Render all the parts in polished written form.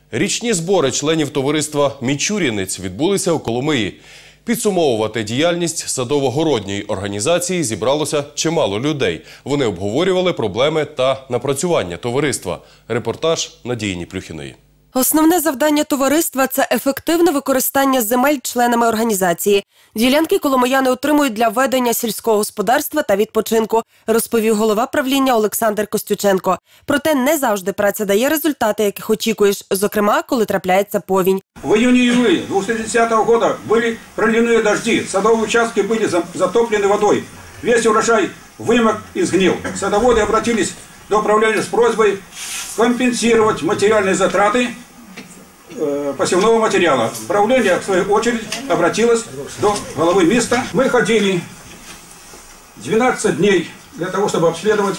Річні збори членів товариства «Мічурінець» відбулися у Коломиї. Підсумовувати діяльність садово-городньої організації зібралося чимало людей. Вони обговорювали проблеми та напрацювання товариства. Репортаж Надії Ніплюхіної. Основне завдання товариства – це ефективне використання земель членами організації. Ділянки коломияни отримують для ведення сільського господарства та відпочинку, розповів голова правління Олександр Костюченко. Проте не завжди праця дає результати, яких очікуєш, зокрема, коли трапляється повінь. В июне-июле 2010 года были проливные дожди, садовые участки были затоплены водой. Весь урожай вымок и сгнил. Садоводы обратились до управления с просьбой компенсировать материальные затраты посевного материала. Управление, в свою очередь, обратилось до головы МИСТа. Мы ходили 12 дней для того, чтобы обследовать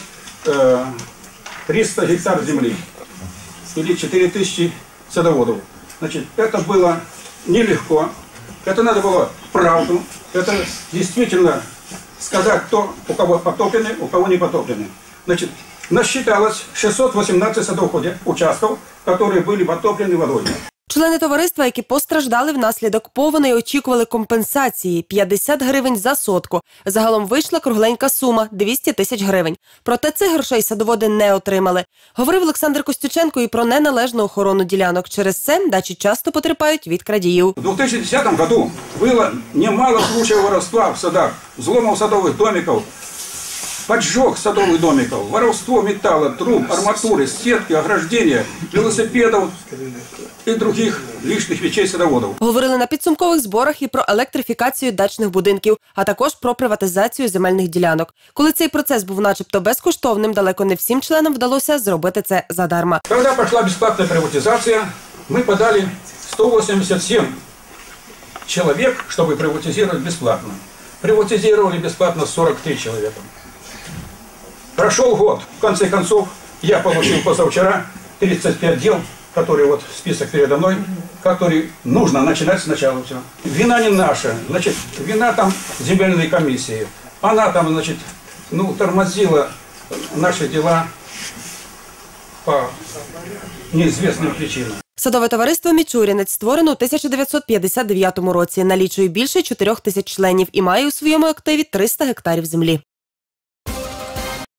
300 гектар земли или 4000 садоводов. Значит, это было нелегко, это надо было правду, это действительно сказать, кто у кого потоплены, у кого не потоплены. Значит, насчиталось 618 садовых участков, которые были потоплены водой. Члени товариства, які постраждали внаслідок повеней, очікували компенсації – 50 гривень за сотку. Загалом вийшла кругленька сума – 200 тисяч гривень. Проте цих грошей садоводи не отримали. Говорив Олександр Костюченко і про неналежну охорону ділянок. Через це дачі часто потерпають від крадіїв. В 2010 году было немало случаев воровства в садах, взломов садовых домиков, поджог садовых домиков, воровство металла, труб, арматуры, сетки, ограждения, велосипедов і других лишних речей садоводів. Говорили на підсумкових зборах і про електрифікацію дачних будинків, а також про приватизацію земельних ділянок. Коли цей процес був начебто безкоштовним, далеко не всім членам вдалося зробити це задарма. Коли пішла безплатна приватизація, ми подали 187 чоловік, щоб приватизувати безплатно. Приватизировали бесплатно 43 человека. Прошел год. В конце концов, я получил позавчера 35 дел, которые вот список передо мной, которые нужно начинать сначала все. Вина не наша, значит, вина там земельной комиссии. Она там, значит, тормозила наши дела по неизвестным причинам. Садове товариство «Мічурінець» створено у 1959 році, налічує більше 4 тисяч членів і має у своєму активі 300 гектарів землі.